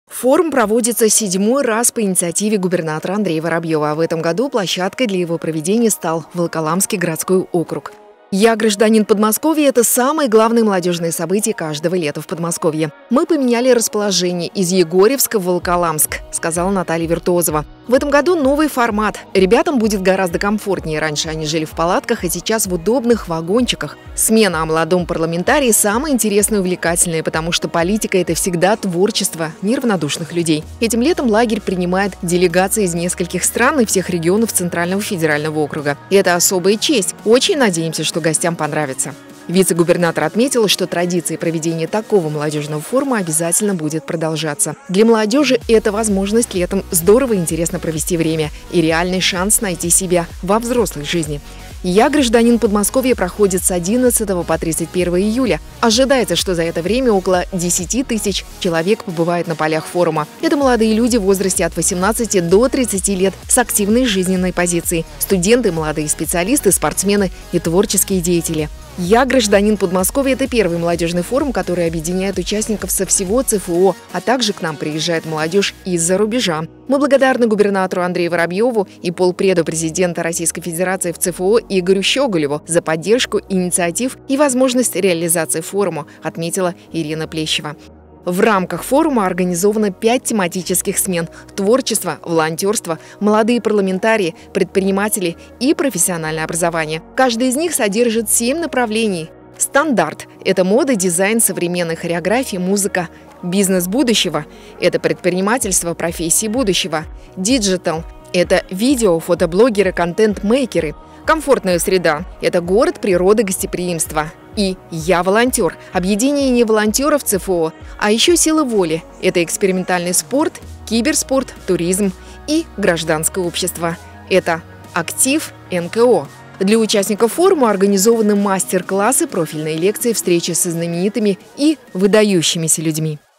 Форум проводится 7-й раз по инициативе губернатора Андрея Воробьева. А в этом году площадкой для его проведения стал Волоколамский городской округ. «Я гражданин Подмосковья» – это самое главное молодежное событие каждого лета в Подмосковье. Мы поменяли расположение из Егорьевска в Волоколамск, сказала Наталья Виртуозова. В этом году новый формат. Ребятам будет гораздо комфортнее. Раньше они жили в палатках, а сейчас в удобных вагончиках. Смена о молодом парламентарии самая интересная и увлекательная, потому что политика – это всегда творчество неравнодушных людей. Этим летом лагерь принимает делегации из нескольких стран и всех регионов Центрального федерального округа. И это особая честь. Очень надеемся, что гостям понравится. Вице-губернатор отметила, что традиция проведения такого молодежного форума обязательно будет продолжаться. Для молодежи это возможность летом здорово и интересно провести время и реальный шанс найти себя во взрослой жизни. «Я гражданин Подмосковья» проходит с 11 по 31 июля. Ожидается, что за это время около 10 тысяч человек побывает на полях форума. Это молодые люди в возрасте от 18 до 30 лет с активной жизненной позицией. Студенты, молодые специалисты, спортсмены и творческие деятели. «Я гражданин Подмосковья» – это первый молодежный форум, который объединяет участников со всего ЦФО, а также к нам приезжает молодежь из-за рубежа. Мы благодарны губернатору Андрею Воробьеву и полпреду президента Российской Федерации в ЦФО Игорю Щеголеву за поддержку инициатив и возможность реализации форума, отметила Ирина Плещева. В рамках форума организовано 5 тематических смен – творчество, волонтерство, молодые парламентарии, предприниматели и профессиональное образование. Каждый из них содержит 7 направлений. Стандарт – это мода, дизайн, современная хореография, музыка. Бизнес будущего – это предпринимательство, профессии будущего. Диджитал – это видео, фотоблогеры, контент-мейкеры. Комфортная среда – это город, природа, гостеприимство. И «Я волонтер» – объединение волонтеров ЦФО. А еще сила воли – это экспериментальный спорт, киберспорт, туризм и гражданское общество. Это актив НКО. Для участников форума организованы мастер-классы, профильные лекции, встречи со знаменитыми и выдающимися людьми.